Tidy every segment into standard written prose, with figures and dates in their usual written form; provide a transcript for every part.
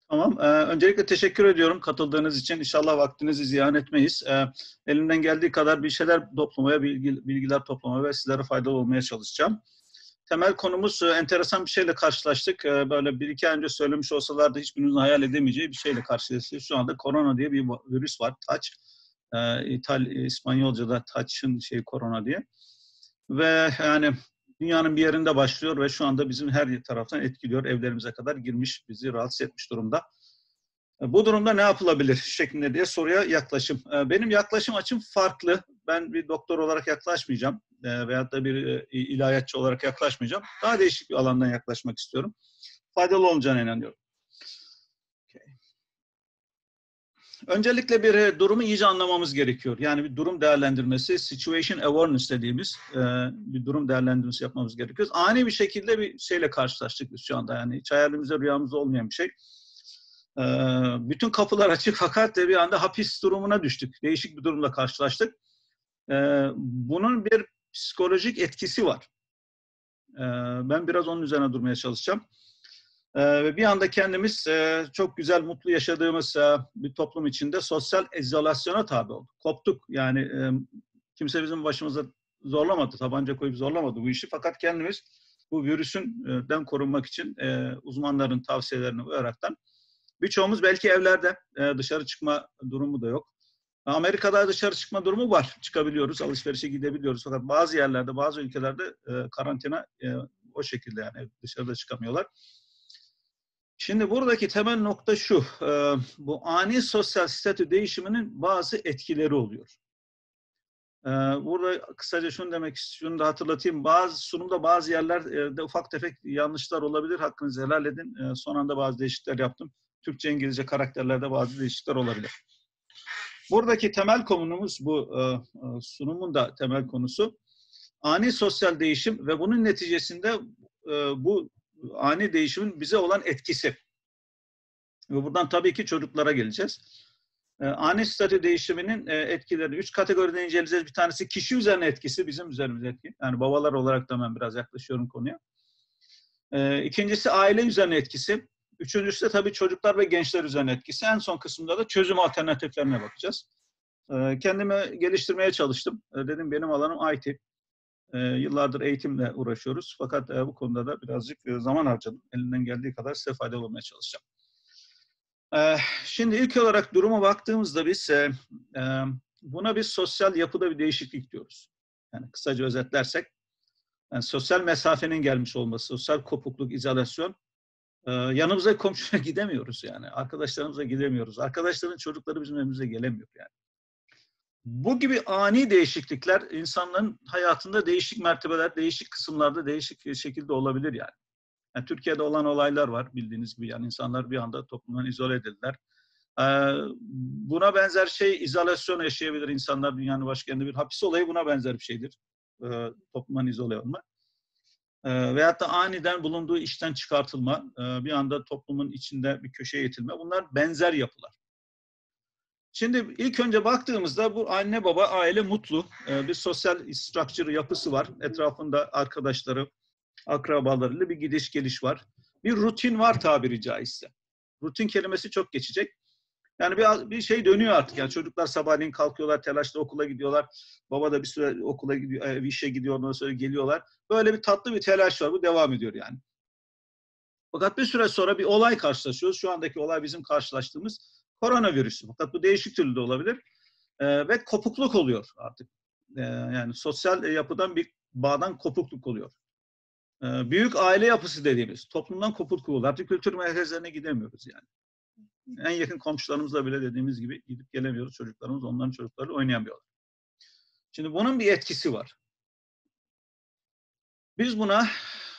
Tamam. Öncelikle teşekkür ediyorum katıldığınız için. İnşallah vaktinizi ziyan etmeyiz. Elimden geldiği kadar bir şeyler toplamaya, bilgiler toplamaya ve sizlere faydalı olmaya çalışacağım. Temel konumuz enteresan bir şeyle karşılaştık. Böyle bir iki ay önce söylemiş olsalardı hiçbirinizin hayal edemeyeceği bir şeyle karşılaştık. Şu anda korona diye bir virüs var. Taç. İspanyolca'da Taç'ın korona diye. Ve yani dünyanın bir yerinde başlıyor ve şu anda bizim her taraftan etkiliyor. Evlerimize kadar girmiş, bizi rahatsız etmiş durumda. Bu durumda ne yapılabilir şeklinde diye soruya yaklaşım. Benim yaklaşım açım farklı. Ben bir doktor olarak yaklaşmayacağım veyahut da bir ilahiyatçı olarak yaklaşmayacağım. Daha değişik bir alandan yaklaşmak istiyorum. Faydalı olacağına inanıyorum. Öncelikle bir durumu iyice anlamamız gerekiyor. Yani bir durum değerlendirmesi, situation awareness dediğimiz bir durum değerlendirmesi yapmamız gerekiyor. Ani bir şekilde bir şeyle karşılaştık biz şu anda. Yani hiç hayalimizde, rüyamızda olmayan bir şey. Bütün kapılar açık fakat bir anda hapis durumuna düştük. Değişik bir durumla karşılaştık. Bunun bir psikolojik etkisi var. Ben biraz onun üzerine durmaya çalışacağım. Ve bir anda kendimiz çok güzel, mutlu yaşadığımız bir toplum içinde sosyal izolasyona tabi olduk. Koptuk. Yani kimse bizim başımıza zorlamadı, tabanca koyup zorlamadı bu işi. Fakat kendimiz bu virüsünden korunmak için uzmanların tavsiyelerini uyaraktan birçoğumuz belki evlerde dışarı çıkma durumu da yok. Amerika'da dışarı çıkma durumu var. Çıkabiliyoruz, alışverişe gidebiliyoruz. Fakat bazı yerlerde, bazı ülkelerde karantina o şekilde yani dışarıda çıkamıyorlar. Şimdi buradaki temel nokta şu. Bu ani sosyal statü değişiminin bazı etkileri oluyor. Burada kısaca şunu da hatırlatayım. Sunumda bazı yerlerde ufak tefek yanlışlar olabilir. Hakkınızı helal edin. Son anda bazı değişiklikler yaptım. Türkçe, İngilizce karakterlerde bazı değişiklikler olabilir. Buradaki temel konumuz bu sunumun da temel konusu. Ani sosyal değişim ve bunun neticesinde bu ani değişimin bize olan etkisi. Ve buradan tabii ki çocuklara geleceğiz. Ani statü değişiminin etkilerini 3 kategoride inceleyeceğiz. Bir tanesi kişi üzerine etkisi, bizim üzerimize etki. Yani babalar olarak da ben biraz yaklaşıyorum konuya. İkincisi aile üzerine etkisi. Üçüncüsü de tabii çocuklar ve gençler üzerine etkisi. En son kısımda da çözüm alternatiflerine bakacağız. Kendimi geliştirmeye çalıştım. Dedim benim alanım IT. Yıllardır eğitimle uğraşıyoruz. Fakat bu konuda da birazcık zaman harcadım. Elimden geldiği kadar size faydalı olmaya çalışacağım. Şimdi ilk olarak duruma baktığımızda biz buna bir sosyal yapıda bir değişiklik diyoruz. Yani kısaca özetlersek, yani sosyal mesafenin gelmiş olması, sosyal kopukluk, izolasyon. Yanımıza komşuya gidemiyoruz yani. Arkadaşlarımıza gidemiyoruz. Arkadaşların çocukları bizim evimize gelemiyor yani. Bu gibi ani değişiklikler insanların hayatında değişik mertebeler, değişik kısımlarda değişik şekilde olabilir yani. Yani Türkiye'de olan olaylar var bildiğiniz gibi, yani insanlar bir anda toplumdan izole edildiler. Buna benzer izolasyon yaşayabilir insanlar dünyanın başka yerinde, bir hapis olayı buna benzer bir şeydir. Toplumdan izole olma. Veyahut da aniden bulunduğu işten çıkartılma, bir anda toplumun içinde bir köşeye itilme, bunlar benzer yapılar. Şimdi ilk önce baktığımızda bu anne baba aile mutlu, bir sosyal structure yapısı var. Etrafında arkadaşları, akrabalarıyla bir gidiş geliş var. Bir rutin var tabiri caizse. Rutin kelimesi çok geçecek. Yani bir şey dönüyor artık. Yani çocuklar sabahleyin kalkıyorlar, telaşla okula gidiyorlar. Baba da bir süre okula gidiyor, işe gidiyor, ondan sonra geliyorlar. Böyle bir tatlı bir telaş var. Bu devam ediyor yani. Fakat bir süre sonra bir olay karşılaşıyoruz. Şu andaki olay bizim karşılaştığımız koronavirüsü. Fakat bu değişik türlü de olabilir. Ve kopukluk oluyor artık. Yani sosyal yapıdan bir bağdan kopukluk oluyor. Büyük aile yapısı dediğimiz toplumdan kopukluk oluyor. Artık kültür merkezlerine gidemiyoruz yani. En yakın komşularımızla bile dediğimiz gibi gidip gelemiyoruz. Çocuklarımız onların çocuklarıyla oynayamıyorlar. Şimdi bunun bir etkisi var. Biz buna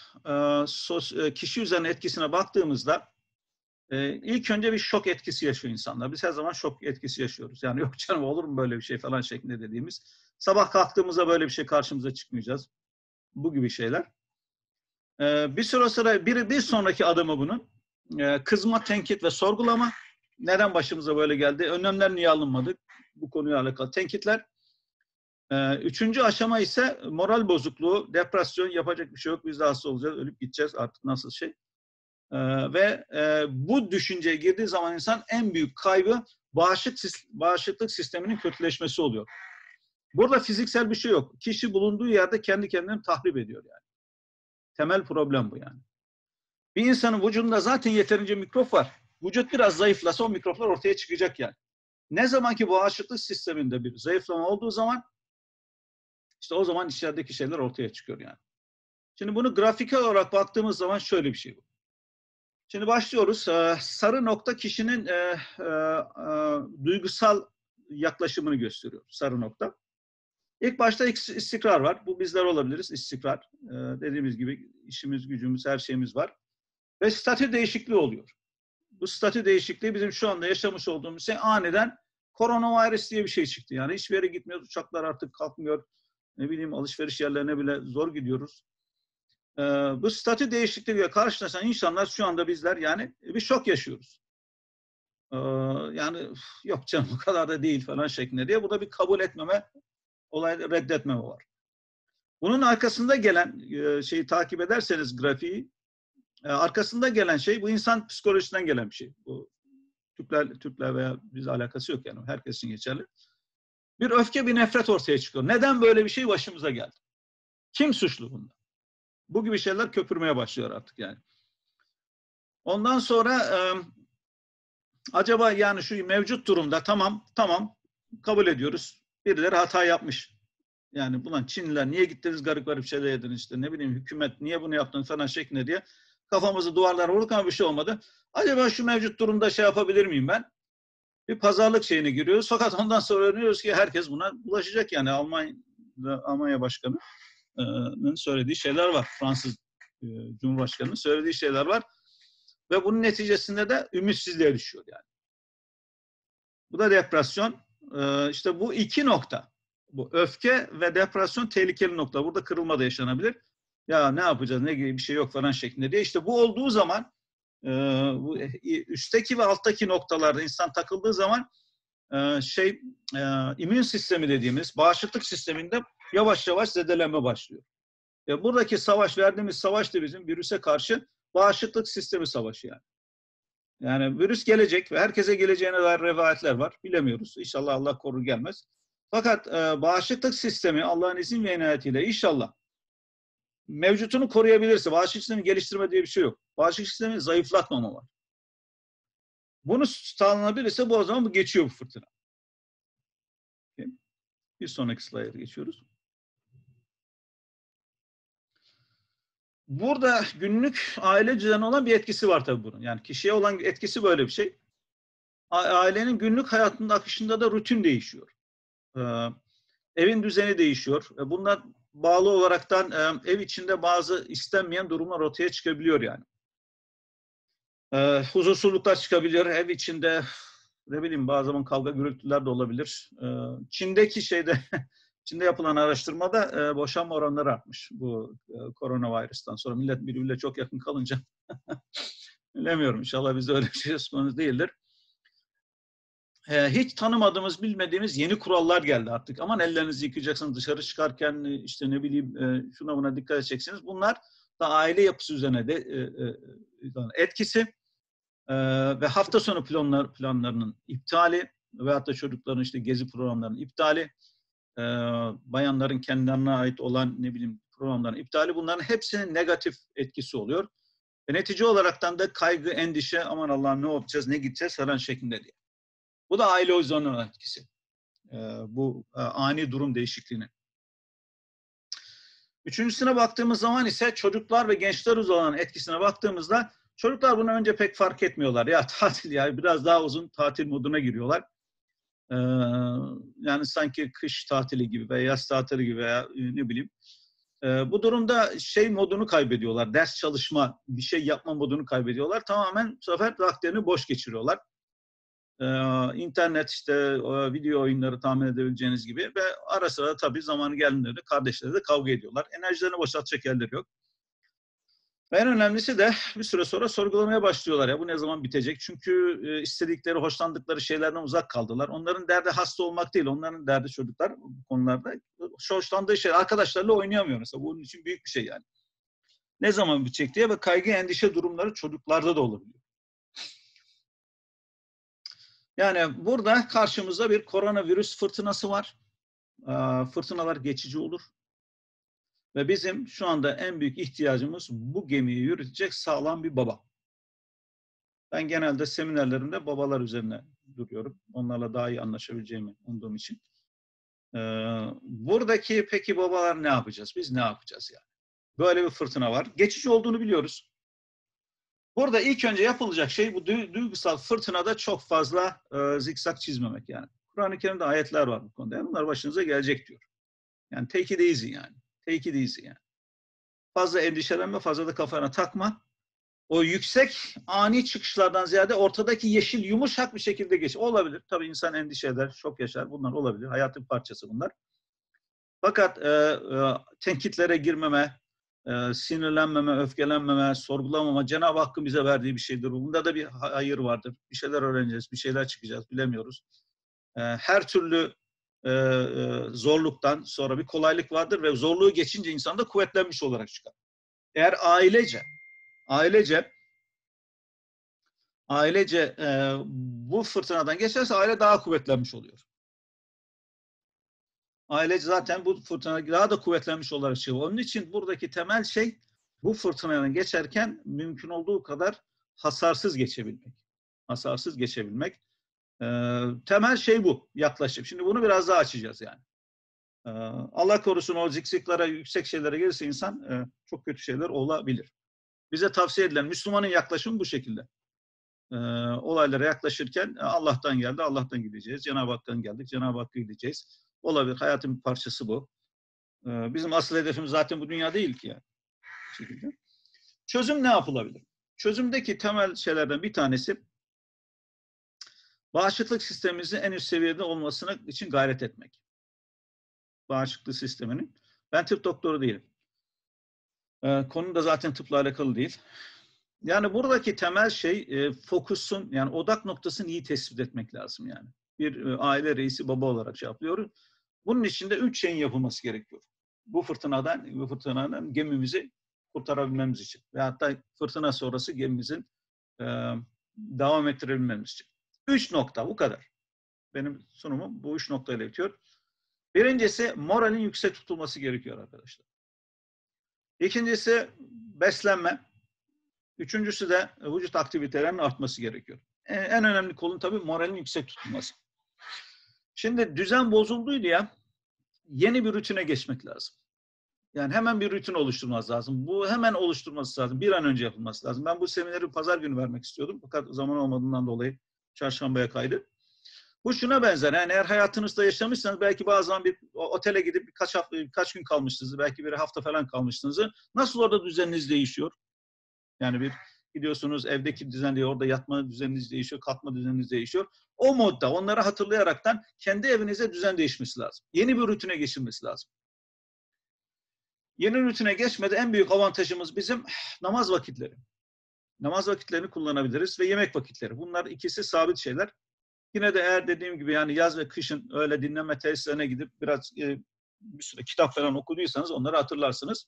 kişi üzerine etkisine baktığımızda ilk önce bir şok etkisi yaşıyor insanlar. Biz her zaman şok etkisi yaşıyoruz. Yani yok canım olur mu böyle bir şey falan şeklinde dediğimiz. Sabah kalktığımızda böyle bir şey karşımıza çıkmayacağız. Bu gibi şeyler. Bir süre sonra bir sonraki adımı bunun kızma, tenkit ve sorgulama. Neden başımıza böyle geldi? Önlemler niye alınmadı? Bu konuyla alakalı tenkitler. Üçüncü aşama ise moral bozukluğu, depresyon, yapacak bir şey yok. Biz de hasta olacağız, ölüp gideceğiz artık nasıl şey. Bu düşünceye girdiği zaman insan en büyük kaybı bağışıklık sisteminin kötüleşmesi oluyor. Burada fiziksel bir şey yok. Kişi bulunduğu yerde kendi kendini tahrip ediyor yani. Temel problem bu yani. Bir insanın vücudunda zaten yeterince mikrop var. Vücut biraz zayıflasa o mikroplar ortaya çıkacak yani. Ne zaman ki bağışıklık sisteminde bir zayıflama olduğu zaman işte o zaman içerideki şeyler ortaya çıkıyor yani. Şimdi bunu grafiksel olarak baktığımız zaman şöyle bir şey bu. Şimdi başlıyoruz. Sarı nokta kişinin duygusal yaklaşımını gösteriyor. Sarı nokta. İlk başta istikrar var. Bu bizler olabiliriz. İstikrar. Dediğimiz gibi işimiz, gücümüz, her şeyimiz var. Ve statü değişikliği oluyor. Bu statü değişikliği bizim şu anda yaşamış olduğumuz şey aniden koronavirüs diye bir şey çıktı. Yani hiçbir yere gitmiyoruz. Uçaklar artık kalkmıyor. Ne bileyim alışveriş yerlerine bile zor gidiyoruz. Bu statü değişikliğiyle karşılaşan insanlar şu anda bizler yani bir şok yaşıyoruz. Yani yok canım o kadar da değil falan şeklinde diye. Bu da bir kabul etmeme, olayı reddetmeme var. Bunun arkasında gelen şeyi takip ederseniz grafiği, arkasında gelen şey bu insan psikolojisinden gelen bir şey. Bu Türkler veya bizle alakası yok yani. Herkes için geçerli. Bir öfke, bir nefret ortaya çıkıyor. Neden böyle bir şey başımıza geldi? Kim suçlu bunda? Bu gibi şeyler köpürmeye başlıyor artık yani. Ondan sonra acaba yani şu mevcut durumda tamam kabul ediyoruz. Birileri hata yapmış. Yani bulan Çinliler niye gittiniz garip şeyler yediniz işte ne bileyim hükümet niye bunu yaptın falan şeklinde diye kafamızı duvarlara vurduk ama bir şey olmadı. Acaba şu mevcut durumda şey yapabilir miyim ben? Bir pazarlık şeyine giriyoruz. Fakat ondan sonra öğreniyoruz ki herkes buna bulaşacak yani Almanya Başkanı'nın söylediği şeyler var. Fransız Cumhurbaşkanı'nın söylediği şeyler var. Ve bunun neticesinde de ümitsizliğe düşüyor yani. Bu da depresyon. İşte bu iki nokta. Bu öfke ve depresyon tehlikeli nokta. Burada kırılma da yaşanabilir. Ya ne yapacağız, ne gibi bir şey yok falan şeklinde diye. İşte bu olduğu zaman bu üstteki ve alttaki noktalarda insan takıldığı zaman immün sistemi dediğimiz bağışıklık sisteminde yavaş yavaş zedelenme başlıyor. Buradaki verdiğimiz savaş da bizim virüse karşı bağışıklık sistemi savaşı yani. Yani virüs gelecek ve herkese geleceğine dair rivayetler var. Bilemiyoruz. İnşallah Allah korur gelmez. Fakat bağışıklık sistemi Allah'ın izin ve inayetiyle inşallah mevcutunu koruyabilirse, bağışıklık sistemi geliştirme diye bir şey yok. Bağışıklık sistemi zayıflatmama var. Bunu sağlanabilirse o zaman bu geçiyor bu fırtına. Bir sonraki slayda geçiyoruz. Burada günlük aile düzeni olan bir etkisi var tabii bunun. Yani kişiye olan etkisi böyle bir şey. Ailenin günlük hayatının akışında da rutin değişiyor. Evin düzeni değişiyor. Bundan bağlı olaraktan ev içinde bazı istenmeyen durumlar ortaya çıkabiliyor yani. Huzursuzluklar çıkabilir. Ev içinde ne bileyim bazı zaman kavga gürültüler de olabilir. Çin'de yapılan araştırmada boşanma oranları artmış bu koronavirüsten sonra. Millet birbiriyle çok yakın kalınca bilemiyorum. İnşallah bizde öyle bir şey söz konusu değildir. Hiç tanımadığımız, bilmediğimiz yeni kurallar geldi artık. Aman ellerinizi yıkayacaksınız dışarı çıkarken işte ne bileyim şuna buna dikkat edeceksiniz. Bunlar da aile yapısı üzerine de etkisi ve hafta sonu planlarının iptali veyahut da çocukların işte gezi programlarının iptali, bayanların kendilerine ait olan ne bileyim programların iptali, bunların hepsinin negatif etkisi oluyor. Netice olaraktan da kaygı, endişe, aman Allah'ım ne yapacağız, ne gideceğiz falan şeklinde diye. Bu da aile oyunlarının etkisi. Bu ani durum değişikliğinin. Üçüncüsüne baktığımız zaman ise çocuklar ve gençler olan etkisine baktığımızda çocuklar bunu önce pek fark etmiyorlar. Ya tatil ya biraz daha uzun tatil moduna giriyorlar. Yani sanki kış tatili gibi veya yaz tatili gibi veya ne bileyim. Bu durumda modunu kaybediyorlar. Ders çalışma, bir şey yapma modunu kaybediyorlar. Tamamen bu sefer vaktlerini boş geçiriyorlar. İnternet işte video oyunları tahmin edebileceğiniz gibi ve ara sıra tabii zamanı geldiğinde kardeşleri de kavga ediyorlar. Enerjilerini boşaltacak yerleri yok. Ve en önemlisi de bir süre sonra sorgulamaya başlıyorlar ya bu ne zaman bitecek? Çünkü istedikleri, hoşlandıkları şeylerden uzak kaldılar. Onların derdi hasta olmak değil, onların derdi çocuklar bu konularda hoşlandığı şey arkadaşlarla oynayamıyor mesela. Bunun için büyük bir şey yani. Ne zaman bitecek diye ve kaygı, endişe durumları çocuklarda da olabiliyor. Yani burada karşımızda bir koronavirüs fırtınası var. Fırtınalar geçici olur. Ve bizim şu anda en büyük ihtiyacımız bu gemiyi yürütecek sağlam bir baba. Ben genelde seminerlerimde babalar üzerine duruyorum. Onlarla daha iyi anlaşabileceğimi umduğum için. Buradaki peki babalar ne yapacağız? Biz ne yapacağız yani? Böyle bir fırtına var. Geçici olduğunu biliyoruz. Burada ilk önce yapılacak şey bu duygusal fırtınada çok fazla zikzak çizmemek yani. Kur'an-ı Kerim'de ayetler var bu konuda. Bunlar başınıza gelecek diyor. Yani take it easy yani. Take it easy yani. Fazla endişelenme, fazla da kafana takma. O yüksek ani çıkışlardan ziyade ortadaki yeşil yumuşak bir şekilde geç. Olabilir. Tabii insan endişe eder, şok yaşar. Bunlar olabilir. Hayatın parçası bunlar. Fakat tenkitlere girmeme, sinirlenmeme, öfkelenmeme, sorgulamama, Cenab-ı Hakk'ın bize verdiği bir şeydir. Bunda da bir hayır vardır. Bir şeyler öğreneceğiz, bir şeyler çıkacağız, bilemiyoruz. Her türlü zorluktan sonra bir kolaylık vardır ve zorluğu geçince insan da kuvvetlenmiş olarak çıkar. Eğer ailece bu fırtınadan geçerse aile daha kuvvetlenmiş oluyor. Aile zaten bu fırtına daha da kuvvetlenmiş olarak çıkıyor. Onun için buradaki temel şey bu fırtınadan geçerken mümkün olduğu kadar hasarsız geçebilmek. Hasarsız geçebilmek. Temel şey bu yaklaşım. Şimdi bunu biraz daha açacağız yani. Allah korusun o zikziklara, yüksek şeylere gelirse insan çok kötü şeyler olabilir. Bize tavsiye edilen Müslümanın yaklaşımı bu şekilde. Olaylara yaklaşırken Allah'tan geldi, Allah'tan gideceğiz. Cenab-ı Hak'tan geldik, Cenab-ı Hakk'a gideceğiz. Olabilir, hayatın bir parçası bu. Bizim asıl hedefimiz zaten bu dünya değil ki yani. Çözüm ne yapılabilir? Çözümdeki temel şeylerden bir tanesi bağışıklık sistemimizin en üst seviyede olmasına için gayret etmek. Bağışıklık sisteminin. Ben tıp doktoru değilim. Konu da zaten tıpla alakalı değil. Yani buradaki temel şey fokusun, yani odak noktasını iyi tespit etmek lazım yani. Bir aile reisi baba olarak şey yapıyor. Bunun için de 3 şeyin yapılması gerekiyor. Bu fırtınadan gemimizi kurtarabilmemiz için. Ve hatta fırtına sonrası gemimizin devam ettirebilmemiz için. 3 nokta, bu kadar. Benim sunumum bu 3 noktayla bitiyor. Birincisi moralin yüksek tutulması gerekiyor arkadaşlar. İkincisi beslenme. Üçüncüsü de vücut aktivitelerinin artması gerekiyor. En önemli konu tabii moralin yüksek tutulması. Şimdi düzen bozulduydu ya, yeni bir rutine geçmek lazım. Yani hemen bir rutin oluşturması lazım. Bu hemen oluşturması lazım. Bir an önce yapılması lazım. Ben bu semineri pazar günü vermek istiyordum. Fakat zaman olmadığından dolayı çarşambaya kaydı. Bu şuna benzer. Yani eğer hayatınızda yaşamışsanız belki bazen bir otele gidip birkaç gün kalmışsınız. Belki bir hafta falan kalmışsınız. Nasıl orada düzeniniz değişiyor? Yani bir gidiyorsunuz evdeki düzen değişiyor, orada yatma düzeniniz değişiyor, kalkma düzeniniz değişiyor. O modda onları hatırlayaraktan kendi evinize düzen değişmesi lazım. Yeni bir rutine geçilmesi lazım. Yeni rutine geçmede en büyük avantajımız bizim namaz vakitleri. Namaz vakitlerini kullanabiliriz ve yemek vakitleri. Bunlar ikisi sabit şeyler. Yine de eğer dediğim gibi yani yaz ve kışın öyle dinleme tesislerine gidip biraz bir süre kitap falan okuduysanız onları hatırlarsınız.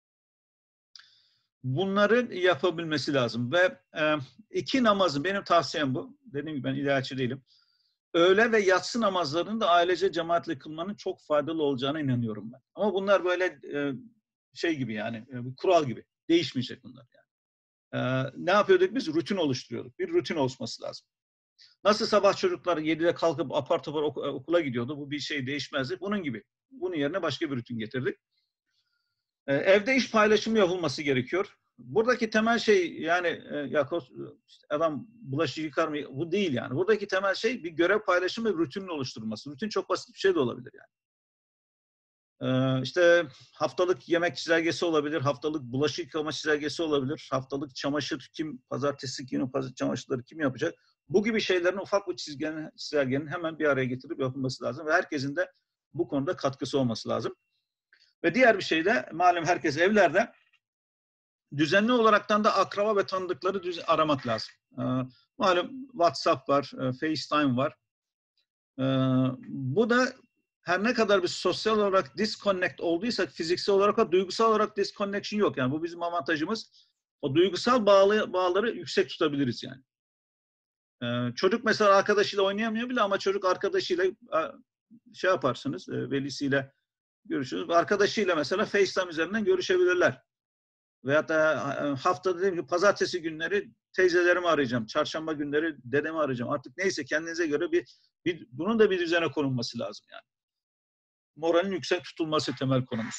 Bunların yapabilmesi lazım ve iki namazın, benim tavsiyem bu. Dediğim gibi ben ilaççı değilim. Öğle ve yatsı namazlarını da ailece cemaatle kılmanın çok faydalı olacağına inanıyorum ben. Ama bunlar böyle şey gibi yani kural gibi. Değişmeyecek bunlar yani. Ne yapıyorduk biz? Rutin oluşturuyorduk. Bir rutin olması lazım. Nasıl sabah çocuklar 7'de kalkıp apar topar okula gidiyordu. Bu bir şey değişmezdi. Bunun gibi. Bunun yerine başka bir rutin getirdik. Evde iş paylaşımı yapılması gerekiyor. Buradaki temel şey yani işte adam bulaşık yıkar mı? Bu değil yani. Buradaki temel şey bir görev paylaşımı ve rutinin oluşturulması. Rutin çok basit bir şey de olabilir yani. İşte haftalık yemek çizelgesi olabilir, haftalık bulaşık yıkama çizelgesi olabilir, haftalık çamaşır pazartesi günü çamaşırları kim yapacak? Bu gibi şeylerin ufak bir çizelgenin hemen bir araya getirip yapılması lazım ve herkesin de bu konuda katkısı olması lazım. Ve diğer bir şey de malum herkes evlerde düzenli olaraktan da akraba ve tanıdıkları aramak lazım. Malum WhatsApp var, FaceTime var. Bu da her ne kadar biz sosyal olarak disconnect olduysak fiziksel olarak da duygusal olarak disconnection yok. Yani bu bizim avantajımız. O duygusal bağları yüksek tutabiliriz yani. Çocuk mesela arkadaşıyla oynayamıyor bile ama çocuk arkadaşıyla şey yaparsınız, velisiyle görüşürüz. Arkadaşıyla mesela FaceTime üzerinden görüşebilirler. Veyahut da haftada diyelim ki pazartesi günleri teyzelerimi arayacağım. Çarşamba günleri dedemi arayacağım. Artık neyse kendinize göre bunun da bir düzene konulması lazım yani. Moralin yüksek tutulması temel konumuz.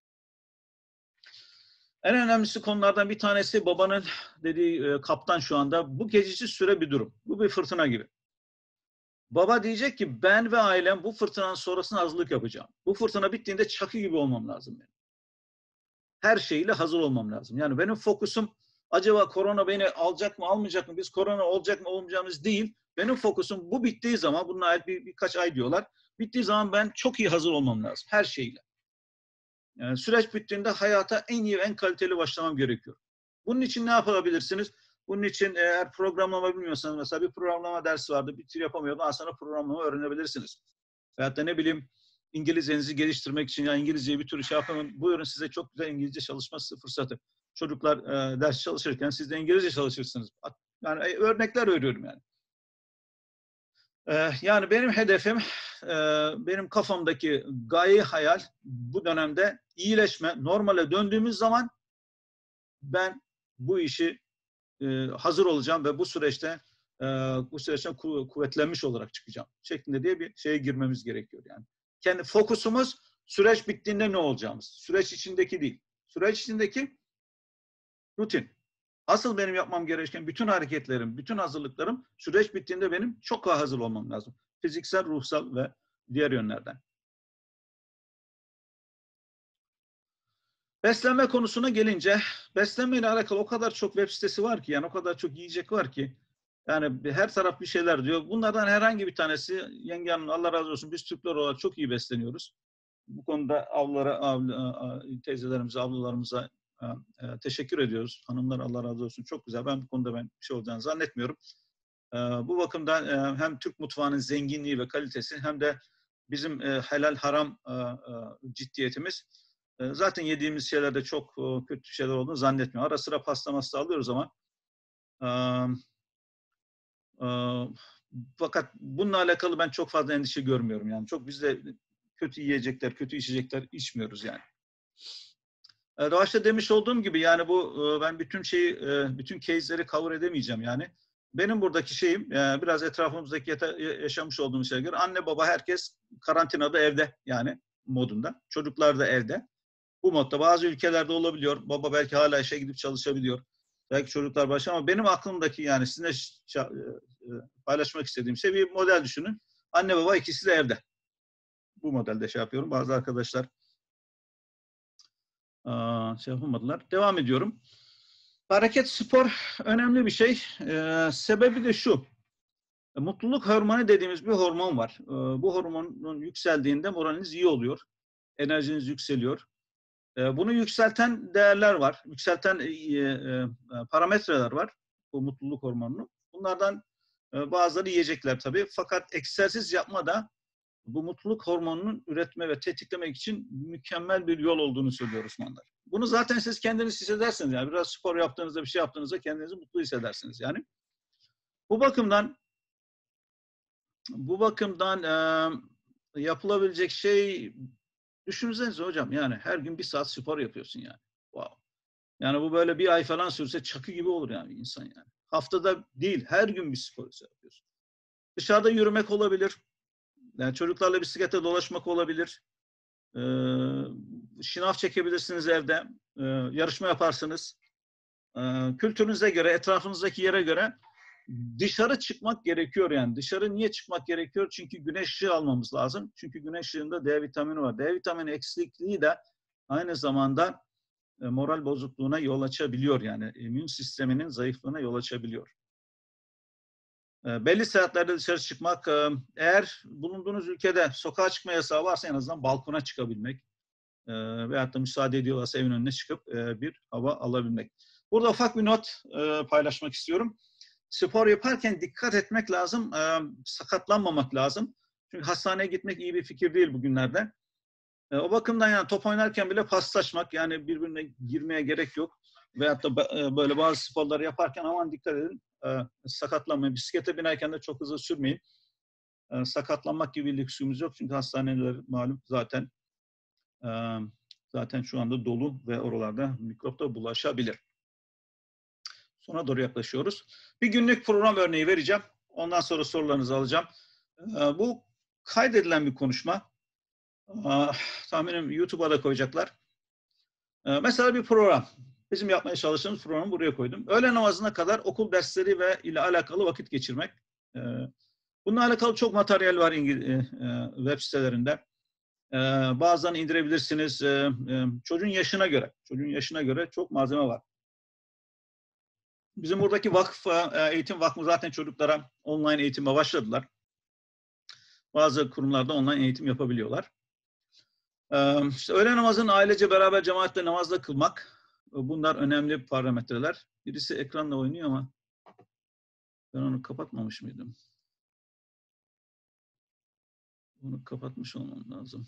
En önemlisi konulardan bir tanesi babanın dediği kaptan şu anda. Bu geçici süre bir durum. Bu bir fırtına gibi. Baba diyecek ki ben ve ailem bu fırtınanın sonrasında hazırlık yapacağım. Bu fırtına bittiğinde Çakı gibi olmam lazım benim. Her şeyle hazır olmam lazım. Yani benim fokusum acaba korona beni alacak mı almayacak mı? Biz korona olacak mı olmayacağımız değil. Benim fokusum bu bittiği zaman, bununla ait birkaç ay diyorlar. Bittiği zaman ben çok iyi hazır olmam lazım. Her şeyle. Yani süreç bittiğinde hayata en iyi ve en kaliteli başlamam gerekiyor. Bunun için ne yapabilirsiniz? Bunun için eğer programlama bilmiyorsanız mesela bir programlama dersi vardı. Bir tür yapamıyordum. Daha sonra programlama öğrenebilirsiniz. Veyahut da ne bileyim İngilizcenizi geliştirmek için ya İngilizceyi bir tür şey yapamam. Buyurun size çok güzel İngilizce çalışması fırsatı. Çocuklar ders çalışırken siz de İngilizce çalışırsınız. Yani örnekler veriyorum yani. Yani benim hedefim, benim kafamdaki gaye hayal bu dönemde iyileşme. Normale döndüğümüz zaman ben bu işi hazır olacağım ve bu süreçte kuvvetlenmiş olarak çıkacağım şeklinde diye bir şeye girmemiz gerekiyor yani. Kendi fokusumuz süreç bittiğinde ne olacağımız. Süreç içindeki değil. Süreç içindeki rutin. Asıl benim yapmam gereken bütün hareketlerim, bütün hazırlıklarım süreç bittiğinde benim çok daha hazır olmam lazım. Fiziksel, ruhsal ve diğer yönlerden. Beslenme konusuna gelince, beslenme ile alakalı o kadar çok web sitesi var ki, yani o kadar çok yiyecek var ki, yani her taraf bir şeyler diyor. Bunlardan herhangi bir tanesi, Yenge Hanım Allah razı olsun, biz Türkler olarak çok iyi besleniyoruz. Bu konuda teyzelerimize, ablalarımıza teşekkür ediyoruz. Hanımlar Allah razı olsun, çok güzel. Ben bu konuda bir şey olacağını zannetmiyorum. Bu bakımdan hem Türk mutfağının zenginliği ve kalitesi hem de bizim helal haram ciddiyetimiz zaten yediğimiz şeylerde çok kötü şeyler olduğunu zannetmiyorum. Ara sıra pasta masta alıyoruz ama fakat bununla alakalı ben çok fazla endişe görmüyorum. Yani çok biz de kötü yiyecekler, kötü içecekler içmiyoruz yani. Başta demiş olduğum gibi yani bu ben bütün case'leri cover edemeyeceğim yani. Benim buradaki şeyim biraz etrafımızdaki yaşamış olduğumuz şeye göre anne baba herkes karantinada evde yani modunda. Çocuklar da evde. Bu modda bazı ülkelerde olabiliyor. Baba belki hala işe gidip çalışabiliyor. Belki çocuklar başlıyor ama benim aklımdaki yani sizinle paylaşmak istediğim şey bir model düşünün. Anne baba ikisi de evde. Bu modelde şey yapıyorum. Bazı arkadaşlar şey yapamadılar. Devam ediyorum. Hareket, spor önemli bir şey. Sebebi de şu. Mutluluk hormonu dediğimiz bir hormon var. Bu hormonun yükseldiğinde moraliniz iyi oluyor. Enerjiniz yükseliyor. Bunu yükselten değerler var. Yükselten parametreler var. Bu mutluluk hormonunu. Bunlardan bazıları yiyecekler tabii. Fakat egzersiz yapma da bu mutluluk hormonunun üretme ve tetiklemek için mükemmel bir yol olduğunu söylüyor uzmanlar. Bunu zaten siz kendiniz hissedersiniz. Yani biraz spor yaptığınızda, bir şey yaptığınızda kendinizi mutlu hissedersiniz yani. Bu bakımdan yapılabilecek şey düşünsenize hocam yani her gün 1 saat spor yapıyorsun yani. Wow. Yani bu böyle bir ay falan sürse çakı gibi olur yani insan yani. Haftada değil her gün bir spor yapıyorsun. Dışarıda yürümek olabilir. Yani çocuklarla bisiklete dolaşmak olabilir. Şınav çekebilirsiniz evde. Yarışma yaparsınız. Kültürünüze göre, etrafınızdaki yere göre dışarı çıkmak gerekiyor yani. Dışarı niye çıkmak gerekiyor? Çünkü güneş ışığı almamız lazım. Çünkü güneş ışığında D vitamini var. D vitamini eksikliği de aynı zamanda moral bozukluğuna yol açabiliyor yani. İmmün sisteminin zayıflığına yol açabiliyor. Belli saatlerde dışarı çıkmak, eğer bulunduğunuz ülkede sokağa çıkma yasağı varsa en azından balkona çıkabilmek veyahut da müsaade ediyorlarsa evin önüne çıkıp bir hava alabilmek. Burada ufak bir not paylaşmak istiyorum. Spor yaparken dikkat etmek lazım, sakatlanmamak lazım. Çünkü hastaneye gitmek iyi bir fikir değil bugünlerde. O bakımdan yani top oynarken bile paslaşmak, yani birbirine girmeye gerek yok. Veyahut da böyle bazı sporları yaparken aman dikkat edin, sakatlanmayın. Bisiklete binerken de çok hızlı sürmeyin. Sakatlanmak gibi bir lüksümüz yok çünkü hastaneler malum zaten şu anda dolu ve oralarda mikrop da bulaşabilir. Sona doğru yaklaşıyoruz. Bir günlük program örneği vereceğim. Ondan sonra sorularınızı alacağım. Bu kaydedilen bir konuşma. Tahminim YouTube'a da koyacaklar. Mesela bir program. Bizim yapmaya çalıştığımız programı buraya koydum. Öğle namazına kadar okul dersleri ve ile alakalı vakit geçirmek. Bununla alakalı çok materyal var web sitelerinde. Bazen indirebilirsiniz. Çocuğun yaşına göre çok malzeme var. Bizim buradaki vakıf, eğitim vakfı zaten çocuklara online eğitime başladılar. Bazı kurumlarda online eğitim yapabiliyorlar. İşte öğle namazını ailece beraber cemaatle namazda kılmak. Bunlar önemli parametreler. Birisi ekranla oynuyor ama ben onu kapatmamış mıydım? Onu kapatmış olmam lazım.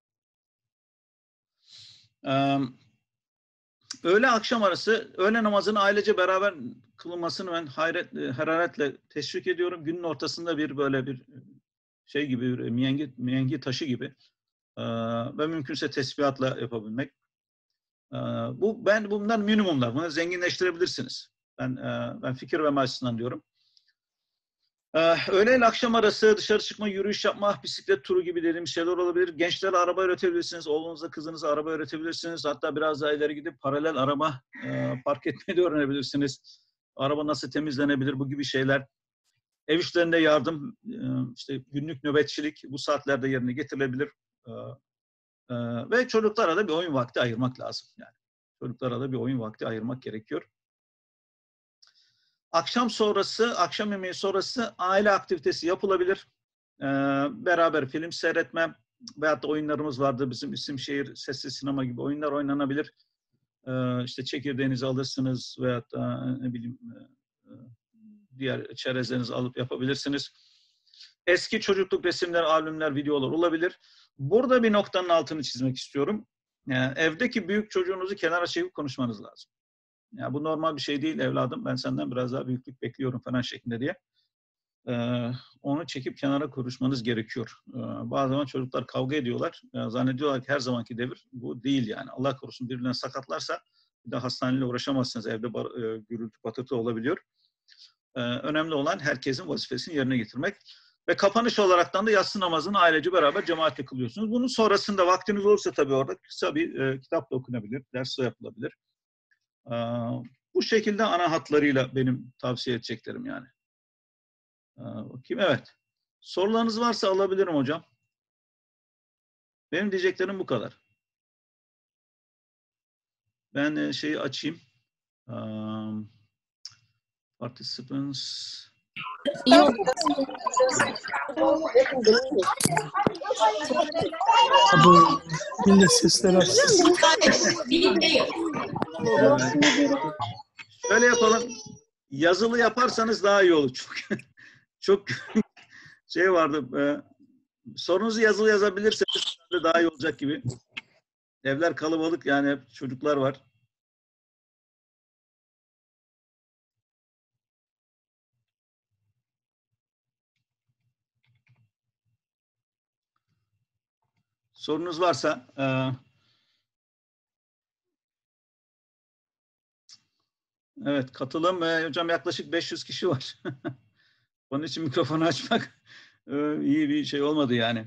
Öğle akşam arası öğle namazını ailece beraber kılınmasını ben hararetle teşvik ediyorum. Günün ortasında böyle bir şey gibi, bir mihengi taşı gibi ve mümkünse tesbihatla yapabilmek. Bunlar minimumlar. Bunu zenginleştirebilirsiniz. Ben fikir verme açısından diyorum. Öğle ile akşam arası dışarı çıkma, yürüyüş yapma, bisiklet turu gibi dediğim şeyler olabilir. Gençlere araba öğretebilirsiniz. Oğlunuza, kızınıza araba öğretebilirsiniz. Hatta biraz daha ileri gidip paralel araba park etmeyi de öğrenebilirsiniz. Araba nasıl temizlenebilir, bu gibi şeyler. Ev işlerinde yardım, işte günlük nöbetçilik bu saatlerde yerine getirilebilir. Ve çocuklara da bir oyun vakti ayırmak lazım. Yani çocuklara da bir oyun vakti ayırmak gerekiyor. Akşam yemeği sonrası aile aktivitesi yapılabilir. Beraber film seyretme veyahut da oyunlarımız vardı. Bizim isim şehir sesli sinema gibi oyunlar oynanabilir. İşte çekirdeğinizi alırsınız veyahut da ne bileyim diğer çerezlerinizi alıp yapabilirsiniz. Eski çocukluk resimler, albümler, videolar olabilir. Burada bir noktanın altını çizmek istiyorum. Yani evdeki büyük çocuğunuzu kenara çekip konuşmanız lazım. Ya bu normal bir şey değil evladım, ben senden biraz daha büyüklük bekliyorum falan şeklinde diye. Onu çekip kenara konuşmanız gerekiyor. Bazı zaman çocuklar kavga ediyorlar. Zannediyorlar ki her zamanki devir. Bu değil yani. Allah korusun birbirine sakatlarsa bir de hastaneyle uğraşamazsınız. Evde gürültü patırtı olabiliyor. Önemli olan herkesin vazifesini yerine getirmek. Ve kapanış olaraktan da yatsı namazını ailece beraber cemaatle kılıyorsunuz. Bunun sonrasında vaktiniz olursa tabii orada kısa bir kitap da okunabilir, ders de yapılabilir. Bu şekilde ana hatlarıyla benim tavsiye edeceklerim yani. Bakayım, evet. Sorularınız varsa alabilirim hocam. Benim diyeceklerim bu kadar. Ben şeyi açayım. Participants. Yok. Bu millet sesleri açsın. Şöyle yapalım. Yazılı yaparsanız daha iyi olur. Çok şey vardı. Sorunuzu yazılı yazabilirseniz daha iyi olacak gibi. Evler kalabalık yani, hep çocuklar var. Sorunuz varsa evet, katılım hocam yaklaşık 500 kişi var. Onun için mikrofonu açmak iyi bir şey olmadı yani.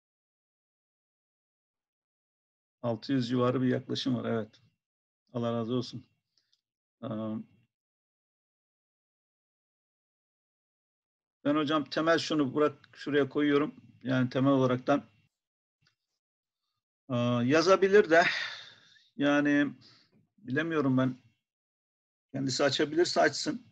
600 civarı bir yaklaşım var, evet. Allah razı olsun. Ben hocam temel şunu şuraya koyuyorum. Yani temel olaraktan yazabilir de yani bilemiyorum ben. Kendisi açabilirse açsın.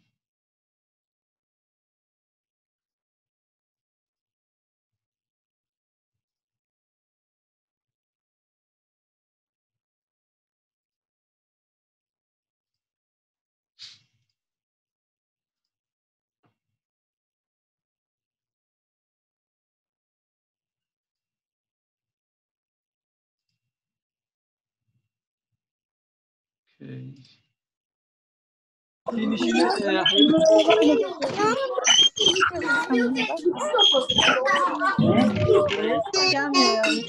Okay. Gelmiyor yani.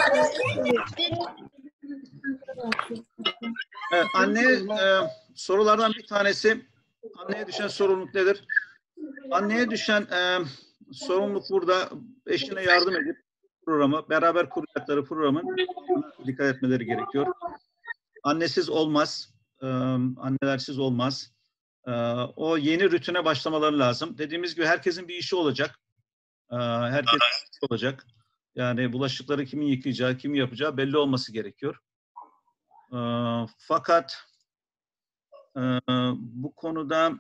Evet, sorulardan bir tanesi, anneye düşen sorumluluk nedir? Anneye düşen sorumluluk burada eşine yardım edip beraber kuracakları programın dikkat etmeleri gerekiyor. Annesiz olmaz, annelersiz olmaz. O yeni rutine başlamaları lazım. Dediğimiz gibi herkesin bir işi olacak. Herkes olacak. Yani bulaşıkları kimin yıkayacağı, kimin yapacağı belli olması gerekiyor. Fakat bu konuda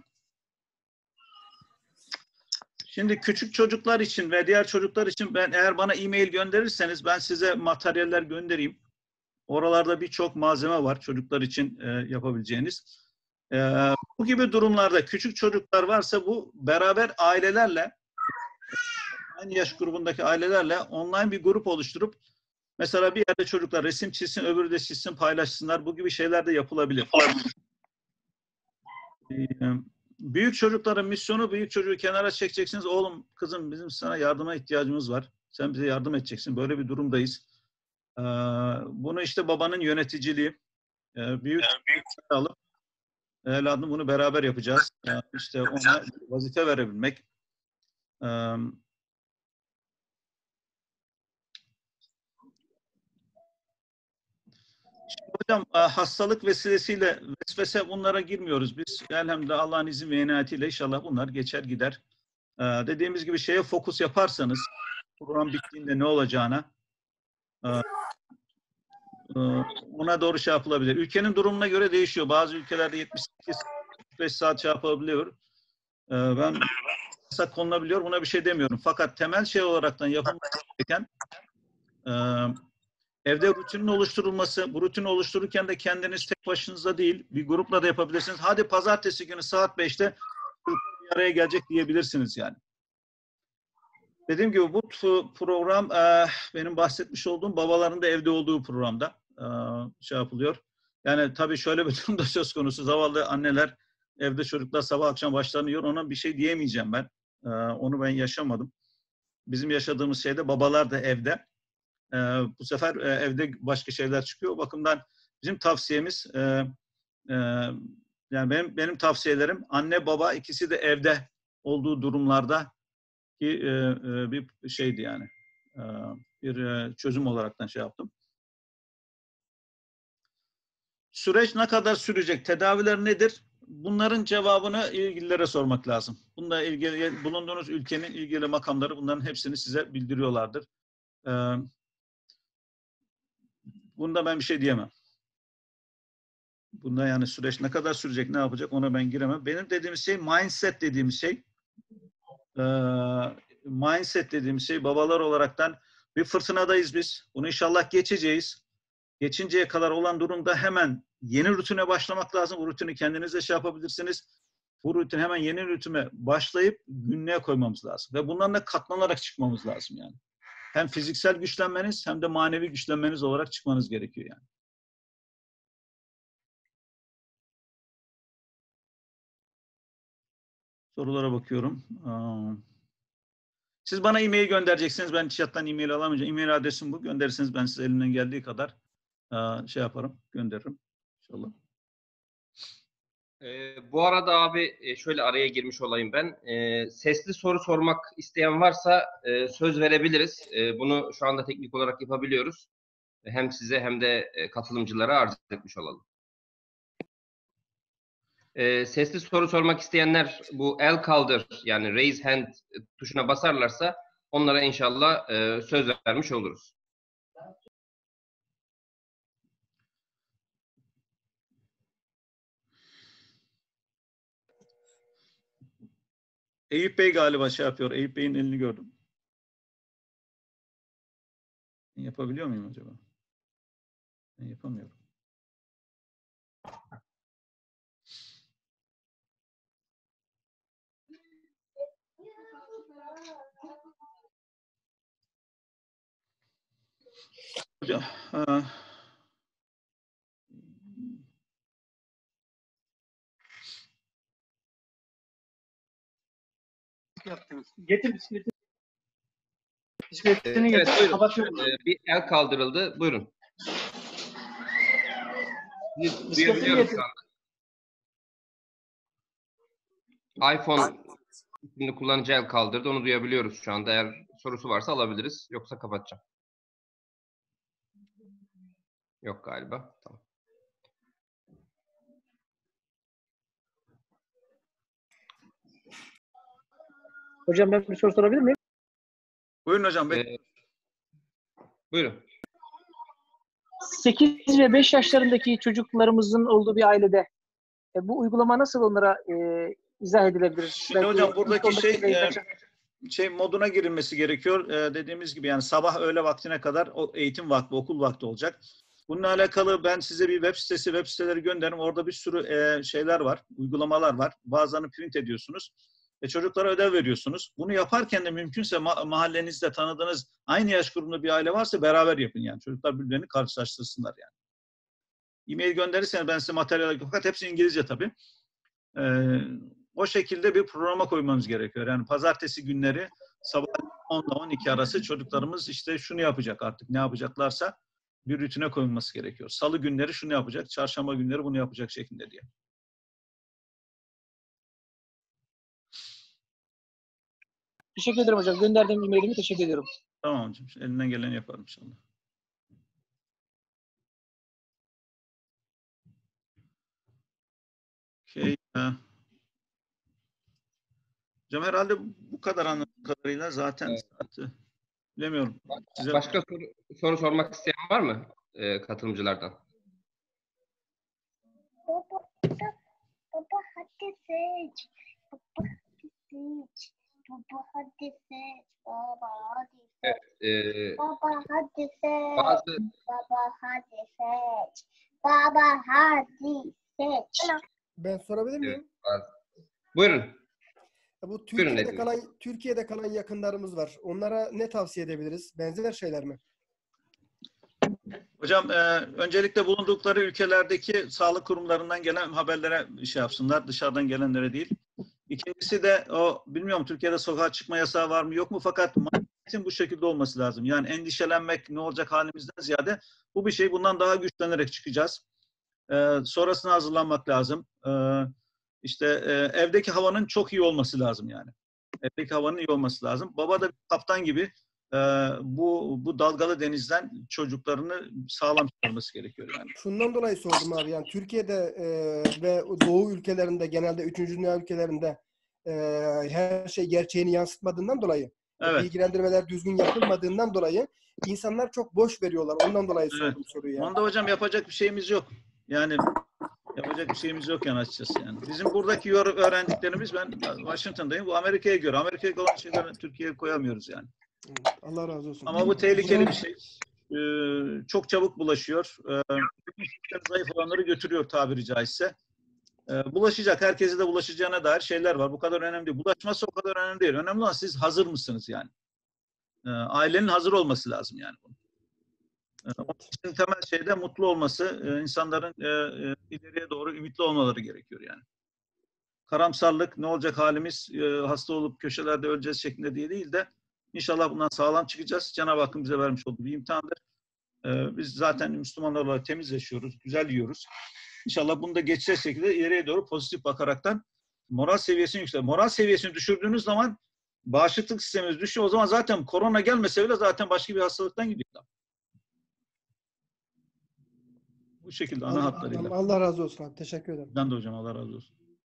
şimdi küçük çocuklar için ve diğer çocuklar için eğer bana e-mail gönderirseniz ben size materyaller göndereyim. Oralarda birçok malzeme var çocuklar için yapabileceğiniz. Bu gibi durumlarda küçük çocuklar varsa bu beraber ailelerle, aynı yaş grubundaki ailelerle online bir grup oluşturup mesela bir yerde çocuklar resim çizsin, öbürü de çizsin, paylaşsınlar. Bu gibi şeyler de yapılabilir. Büyük çocukların misyonu, büyük çocuğu kenara çekeceksiniz. Oğlum, kızım, bizim sana yardıma ihtiyacımız var. Sen bize yardım edeceksin. Böyle bir durumdayız. Bunu işte babanın yöneticiliği, büyük alıp evladım bunu beraber yapacağız. İşte ona vazife verebilmek. Hocam hastalık vesilesiyle vesvese bunlara girmiyoruz biz. Elhamdülillah Allah'ın izin ve inayetiyle inşallah bunlar geçer gider. Dediğimiz gibi şeye fokus yaparsanız program bittiğinde ne olacağına ona doğru şey yapılabilir. Ülkenin durumuna göre değişiyor. Bazı ülkelerde 78-75 saat şey yapabiliyor. Ben kısa konulabiliyor. Buna bir şey demiyorum. Fakat temel şey olaraktan yapılması gereken evde rutinin oluşturulması. Bu rutini oluştururken de kendiniz tek başınıza değil, bir grupla da yapabilirsiniz. Hadi pazartesi günü saat 5'te bir araya gelecek diyebilirsiniz yani. Dediğim gibi bu program benim bahsetmiş olduğum babaların da evde olduğu programda şey yapılıyor. Yani tabii şöyle bir durumda söz konusu. Zavallı anneler evde çocuklar sabah akşam başlarını yiyor. Ona bir şey diyemeyeceğim ben. Onu ben yaşamadım. Bizim yaşadığımız şeyde babalar da evde. Bu sefer evde başka şeyler çıkıyor. O bakımdan bizim tavsiyemiz yani benim tavsiyelerim anne baba ikisi de evde olduğu durumlarda ki bir şeydi yani. Bir çözüm olaraktan şey yaptım. Süreç ne kadar sürecek? Tedaviler nedir? Bunların cevabını ilgililere sormak lazım. Bununla ilgili bulunduğunuz ülkenin ilgili makamları bunların hepsini size bildiriyorlardır. Bunda ben bir şey diyemem. Bunda yani süreç ne kadar sürecek, ne yapacak ona ben giremem. Benim dediğim şey mindset dediğimiz şey. Mindset dediğimiz şey babalar olaraktan bir fırtınadayız biz. Bunu inşallah geçeceğiz. Geçinceye kadar olan durumda hemen yeni rutine başlamak lazım. Bu rutini kendiniz de şey yapabilirsiniz. Bu rutin hemen yeni rutine başlayıp günlüğe koymamız lazım. Ve bundan da katlanarak çıkmamız lazım yani. Hem fiziksel güçlenmeniz hem de manevi güçlenmeniz olarak çıkmanız gerekiyor yani. Sorulara bakıyorum. Siz bana e-mail göndereceksiniz. Ben chat'tan e-mail alamayacağım. E-mail adresim bu. Gönderirseniz ben size elimden geldiği kadar şey yaparım, gönderirim. İnşallah. Bu arada abi şöyle araya girmiş olayım ben. Sesli soru sormak isteyen varsa söz verebiliriz. Bunu şu anda teknik olarak yapabiliyoruz. Hem size hem de katılımcılara arz etmiş olalım. Sesli soru sormak isteyenler bu el kaldır yani raise hand tuşuna basarlarsa onlara inşallah söz vermiş oluruz. Eyüp Bey galiba şey yapıyor. Eyüp Bey'in elini gördüm. Yapabiliyor muyum acaba? Ben yapamıyorum. Hocam, Getir bisikleti. Bisikletini Evet, getir. buyurun. Kapatıyorum. Bir el kaldırıldı. Buyurun. Sizi Bisikletini duyabiliyoruz getir. şu anda. iPhone isimli kullanıcı el kaldırdı. Onu duyabiliyoruz şu anda. Eğer sorusu varsa alabiliriz. Yoksa kapatacağım. Yok galiba. Tamam. Hocam ben bir soru sorabilir miyim? Buyurun hocam. Buyurun. 8 ve 5 yaşlarındaki çocuklarımızın olduğu bir ailede bu uygulama nasıl onlara izah edilebilir? Şimdi hocam buradaki şey moduna girilmesi gerekiyor. Dediğimiz gibi yani sabah öğle vaktine kadar o eğitim vakti, okul vakti olacak. Bununla alakalı ben size bir web siteleri gönderirim. Orada bir sürü şeyler var, uygulamalar var. Bazılarını print ediyorsunuz. Çocuklara ödev veriyorsunuz. Bunu yaparken de mümkünse mahallenizde tanıdığınız aynı yaş grubunda bir aile varsa beraber yapın yani. Çocuklar birbirlerini karşılaştırsınlar yani. E-mail gönderirseniz ben size materyal, fakat hepsi İngilizce tabii. O şekilde bir programa koymanız gerekiyor. Yani pazartesi günleri sabah 10 ile 12 arası çocuklarımız işte şunu yapacak artık. Ne yapacaklarsa bir rutine koyulması gerekiyor. Salı günleri şunu yapacak, çarşamba günleri bunu yapacak şeklinde diye. Teşekkür ederim hocam. Gönderdiğim e-mailimi teşekkür ediyorum. Tamam hocam. Elinden geleni yaparım inşallah. Hocam herhalde bu kadar anladığım kadarıyla zaten saati bilemiyorum. Size... Başka soru sormak isteyen var mı katılımcılardan? Baba hadi seç. Baba hadi seç. Baba hadi seç. Baba hadi seç. Baba hadi seç. Baba hadi seç. Baba hadi seç. Ben sorabilir miyim? Buyurun. Bu Buyurun Türkiye'de kalan yakınlarımız var. Onlara ne tavsiye edebiliriz? Benzer şeyler mi? Hocam öncelikle bulundukları ülkelerdeki sağlık kurumlarından gelen haberlere şey yapsınlar. Dışarıdan gelenlere değil. İkincisi de bilmiyorum Türkiye'de sokağa çıkma yasağı var mı yok mu, fakat maalesef bu şekilde olması lazım. Yani endişelenmek ne olacak halimizden ziyade bu bir şey, bundan daha güçlenerek çıkacağız. Sonrasına hazırlanmak lazım. Evdeki havanın çok iyi olması lazım yani. Evdeki havanın iyi olması lazım. Baba da bir kaptan gibi bu dalgalı denizden çocuklarını sağlam çıkarması gerekiyor yani. Şundan dolayı sordum abi. Yani Türkiye'de ve Doğu ülkelerinde, genelde 3. dünya ülkelerinde her şey gerçeğini yansıtmadığından dolayı, evet, bilgilendirmeler düzgün yapılmadığından dolayı insanlar çok boş veriyorlar. Ondan dolayı sordum soruyu yani. Onda hocam yapacak bir şeyimiz yok. Yani yapacak bir şeyimiz yok yani açıkçası yani. Bizim buradaki öğrendiklerimiz, ben Washington'dayım. Bu Amerika'ya göre. Amerika'ya olan şeyleri Türkiye'ye koyamıyoruz yani. Allah razı olsun. Ama bu tehlikeli bir şey. Çok çabuk bulaşıyor. Zayıf olanları götürüyor tabiri caizse. Bulaşacak. Herkese de bulaşacağına dair şeyler var. Bu kadar önemli değil. Bulaşması o kadar önemli değil. Önemli olan siz hazır mısınız yani? Ailenin hazır olması lazım yani. Onun için temel şey de mutlu olması, insanların ileriye doğru ümitli olmaları gerekiyor yani. Karamsarlık, ne olacak halimiz, hasta olup köşelerde öleceğiz şeklinde değil de inşallah bundan sağlam çıkacağız. Cenab-ı Hakk'ın bize vermiş olduğu bir imtihandır. Biz zaten Müslümanlar olarak temiz yaşıyoruz, güzel yiyoruz. İnşallah bunu da geçecek şekilde ileriye doğru pozitif bakaraktan moral seviyesini yükselt. Moral seviyesini düşürdüğünüz zaman bağışıklık sisteminiz düşüyor. O zaman zaten korona gelmese bile zaten başka bir hastalıktan gidiyor. Bu şekilde ana hatlarıyla. Allah razı olsun abi. Teşekkür ederim. Ben de hocam, Allah razı olsun.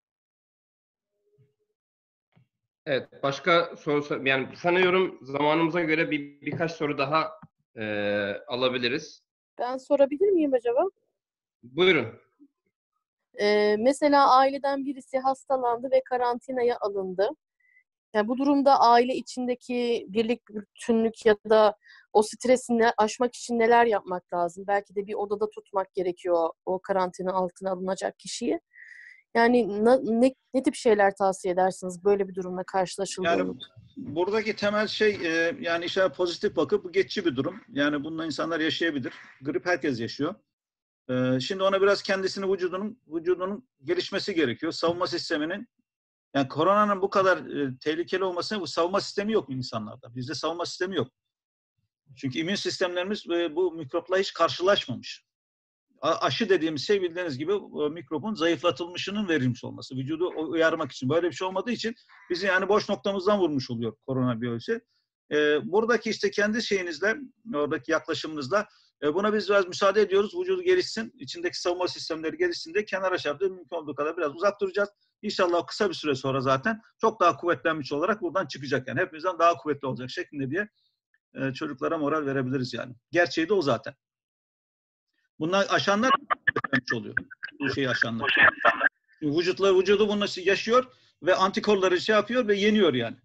Evet, başka soru, yani sanıyorum zamanımıza göre birkaç soru daha alabiliriz. Ben sorabilir miyim acaba? Buyurun. Mesela aileden birisi hastalandı ve karantinaya alındı. Yani bu durumda aile içindeki birlik, bütünlük ya da o stresini aşmak için neler yapmak lazım? Belki de bir odada tutmak gerekiyor o karantina altına alınacak kişiyi. Yani ne tip şeyler tavsiye edersiniz böyle bir durumla karşılaşıldığında? Yani buradaki temel şey yani işe pozitif bakıp bu geçici bir durum. Yani bununla insanlar yaşayabilir. Grip herkes yaşıyor. Şimdi ona biraz kendisini vücudunun gelişmesi gerekiyor. Savunma sisteminin Yani koronanın bu kadar tehlikeli olmasına bu savunma sistemi yok insanlarda. Bizde savunma sistemi yok. Çünkü immün sistemlerimiz bu mikropla hiç karşılaşmamış. Aşı dediğimiz şey bildiğiniz gibi mikrobun zayıflatılmışının verilmiş olması. Vücudu uyarmak için. Böyle bir şey olmadığı için bizi yani boş noktamızdan vurmuş oluyor koronavirüsü. Buradaki işte kendi şeyinizle, oradaki yaklaşımınızla buna biz biraz müsaade ediyoruz. Vücudu gelişsin, içindeki savunma sistemleri gelişsin diye kenara çarptı. Mümkün olduğu kadar biraz uzak duracağız. İnşallah kısa bir süre sonra zaten çok daha kuvvetlenmiş olarak buradan çıkacak. Yani hepimizden daha kuvvetli olacak şeklinde diye çocuklara moral verebiliriz yani. Gerçeği de o zaten. Bunlar aşanlar oluyor. Bu şeyi aşanlar. Vücudu bunu yaşıyor ve antikorları şey yapıyor ve yeniyor yani.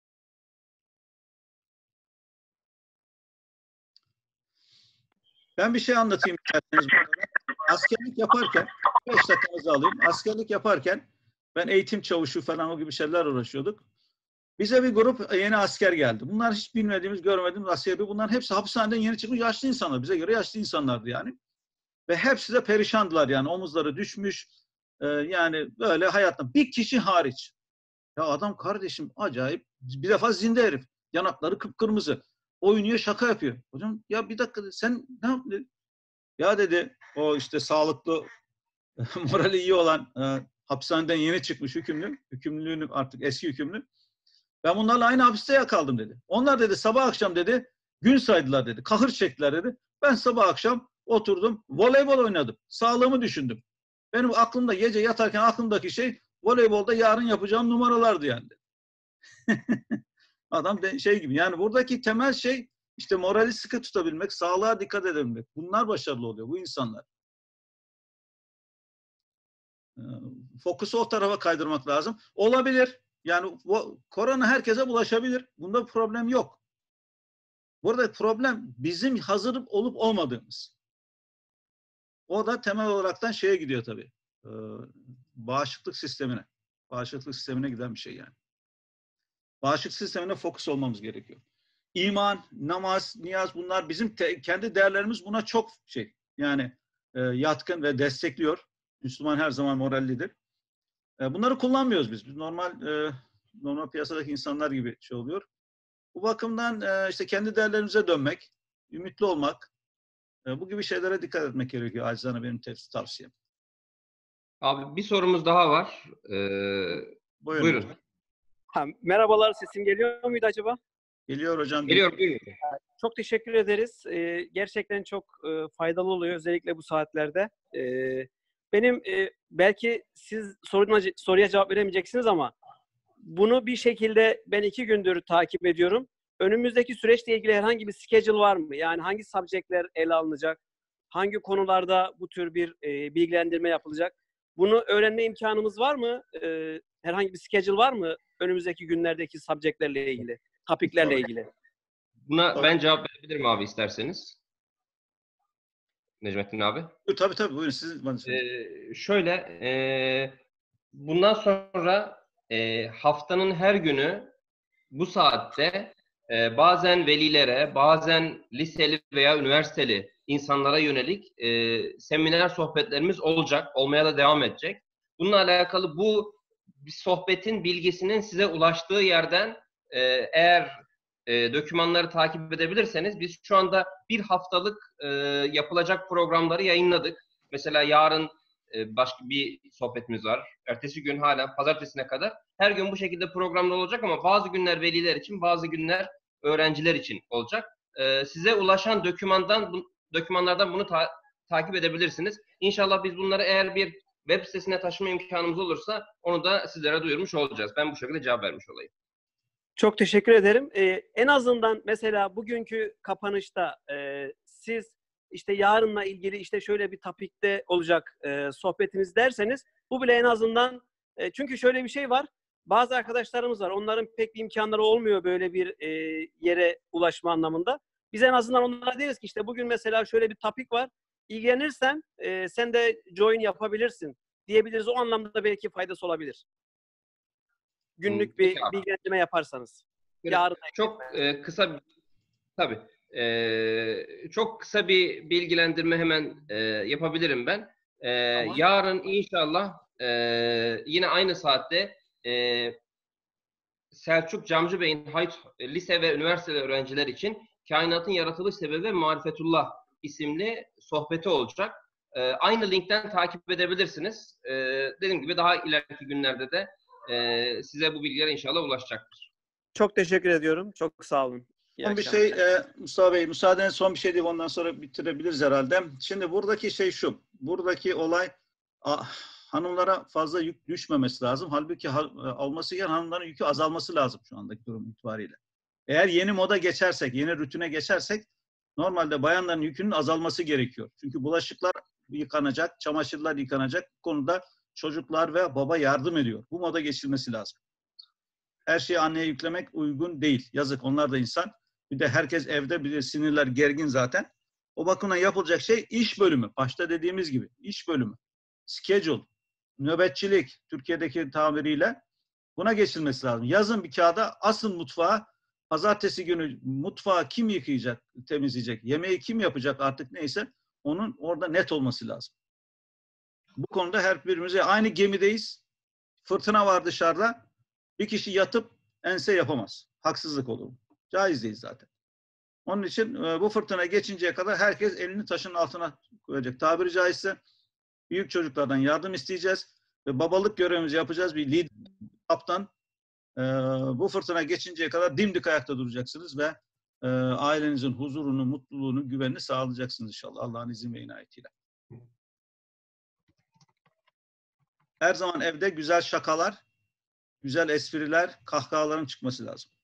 Ben bir şey anlatayım isterseniz. Askerlik yaparken, 5 dakikanızı alayım. Askerlik yaparken ben eğitim çavuşu falan o gibi şeyler uğraşıyorduk. Bize bir grup yeni asker geldi. Bunlar hiç bilmediğimiz, görmediğimiz asker. Bunların hepsi hapishaneden yeni çıkmış yaşlı insanlar. Bize göre yaşlı insanlardı yani. Ve hepsi de perişandılar yani. Omuzları düşmüş. Yani böyle hayattan. Bir kişi hariç. Ya adam kardeşim acayip. Bir defa zinde herif. Yanakları kıpkırmızı. Oynuyor, şaka yapıyor. Hocam ya bir dakika sen ne yaptın? Ya dedi o işte sağlıklı, morali iyi olan hapishaneden yeni çıkmış hükümlü. Hükümlülüğünü artık eski hükümlü. Ben bunlarla aynı hapiste kaldım dedi. Onlar dedi sabah akşam dedi gün saydılar dedi. Kahır çektiler dedi. Ben sabah akşam oturdum voleybol oynadım. Sağlığımı düşündüm. Benim aklımda gece yatarken aklımdaki şey voleybolda yarın yapacağım numaralardı yani. Adam şey gibi yani buradaki temel şey işte morali sıkı tutabilmek, sağlığa dikkat edebilmek. Bunlar başarılı oluyor bu insanlar. Fokusu o tarafa kaydırmak lazım. Olabilir. Yani korona herkese bulaşabilir. Bunda bir problem yok. Burada problem bizim hazır olup olmadığımız. O da temel olaraktan şeye gidiyor tabii. Bağışıklık sistemine. Bağışıklık sistemine giden bir şey yani. Bağışıklık sistemine fokus olmamız gerekiyor. İman, namaz, niyaz bunlar bizim kendi değerlerimiz buna çok şey. Yani yatkın ve destekliyor. Müslüman her zaman morallidir. Bunları kullanmıyoruz biz. Biz normal piyasadaki insanlar gibi şey oluyor. Bu bakımdan işte kendi değerlerimize dönmek, ümitli olmak, bu gibi şeylere dikkat etmek gerekiyor. Acizane benim tavsiyem. Abi bir sorumuz daha var. Buyurun. Merhabalar, sesim geliyor muydu acaba? Geliyor hocam. Geliyor, buyurun. Çok teşekkür ederiz. Gerçekten çok faydalı oluyor özellikle bu saatlerde. Benim belki siz soruya cevap veremeyeceksiniz ama bunu bir şekilde ben 2 gündür takip ediyorum. Önümüzdeki süreçle ilgili herhangi bir schedule var mı? Yani hangi subjectler ele alınacak? Hangi konularda bu tür bir bilgilendirme yapılacak? Bunu öğrenme imkanımız var mı? Herhangi bir schedule var mı önümüzdeki günlerdeki subjectlerle ilgili, topiklerle ilgili? Buna ben cevap verebilirim abi isterseniz. Necmettin abi. Tabii buyurun siz bana Şöyle, bundan sonra haftanın her günü bu saatte bazen velilere, bazen liseli veya üniversiteli insanlara yönelik seminer sohbetlerimiz olacak, olmaya da devam edecek. Bununla alakalı bu sohbetin bilgisinin size ulaştığı yerden eğer dokümanları takip edebilirseniz biz şu anda bir haftalık yapılacak programları yayınladık. Mesela yarın başka bir sohbetimiz var. Ertesi gün hala pazartesine kadar. Her gün bu şekilde programlar olacak ama bazı günler veliler için, bazı günler öğrenciler için olacak. Size ulaşan dokümanlardan bunu takip edebilirsiniz. İnşallah biz bunları eğer bir web sitesine taşıma imkanımız olursa onu da sizlere duyurmuş olacağız. Ben bu şekilde cevap vermiş olayım. Çok teşekkür ederim. En azından mesela bugünkü kapanışta siz işte yarınla ilgili işte şöyle bir topikte olacak sohbetimiz derseniz bu bile en azından çünkü şöyle bir şey var. Bazı arkadaşlarımız var. Onların pek bir imkanları olmuyor böyle bir yere ulaşma anlamında. Biz en azından onlara deriz ki işte bugün mesela şöyle bir topik var. İlgilenirsen sen de join yapabilirsin diyebiliriz. O anlamda belki faydası olabilir. Günlük bir bilgilendirme yaparsanız. Yarın çok kısa tabii. Çok kısa bir bilgilendirme hemen yapabilirim ben. Tamam. Yarın inşallah yine aynı saatte Selçuk Camcı Bey'in lise ve üniversite öğrenciler için Kainatın Yaratılış Sebebi ve Marifetullah isimli sohbeti olacak. Aynı linkten takip edebilirsiniz. Dediğim gibi daha ileriki günlerde de size bu bilgiler inşallah ulaşacaktır. Çok teşekkür ediyorum. Çok sağ olun. Son bir şey Mustafa Bey, müsaadenizle son bir şey diyeyim, ondan sonra bitirebiliriz herhalde. Şimdi buradaki şey şu, buradaki olay hanımlara fazla yük düşmemesi lazım. Halbuki olması gereken hanımların yükü azalması lazım şu andaki durum itibariyle. Eğer yeni moda geçersek, yeni rutine geçersek normalde bayanların yükünün azalması gerekiyor. Çünkü bulaşıklar yıkanacak, çamaşırlar yıkanacak. Bu konuda çocuklar ve baba yardım ediyor. Bu moda geçilmesi lazım. Her şeyi anneye yüklemek uygun değil. Yazık, onlar da insan. Bir de herkes evde, bir de sinirler gergin zaten. O bakımdan yapılacak şey iş bölümü. Başta dediğimiz gibi iş bölümü. Schedule, nöbetçilik Türkiye'deki tabiriyle buna geçilmesi lazım. Yazın bir kağıda asıl mutfağa, pazartesi günü mutfağı kim yıkayacak, temizleyecek, yemeği kim yapacak artık neyse onun orada net olması lazım. Bu konuda her birimize aynı gemideyiz. Fırtına var dışarıda. Bir kişi yatıp ense yapamaz. Haksızlık olur. Caiz değil zaten. Onun için bu fırtına geçinceye kadar herkes elini taşın altına koyacak. Tabiri caizse büyük çocuklardan yardım isteyeceğiz ve babalık görevimizi yapacağız. Bir lider, kaptan. Bu fırtına geçinceye kadar dimdik ayakta duracaksınız ve ailenizin huzurunu, mutluluğunu, güvenini sağlayacaksınız inşallah. Allah'ın izin ve inayetiyle. Her zaman evde güzel şakalar, güzel espriler, kahkahaların çıkması lazım.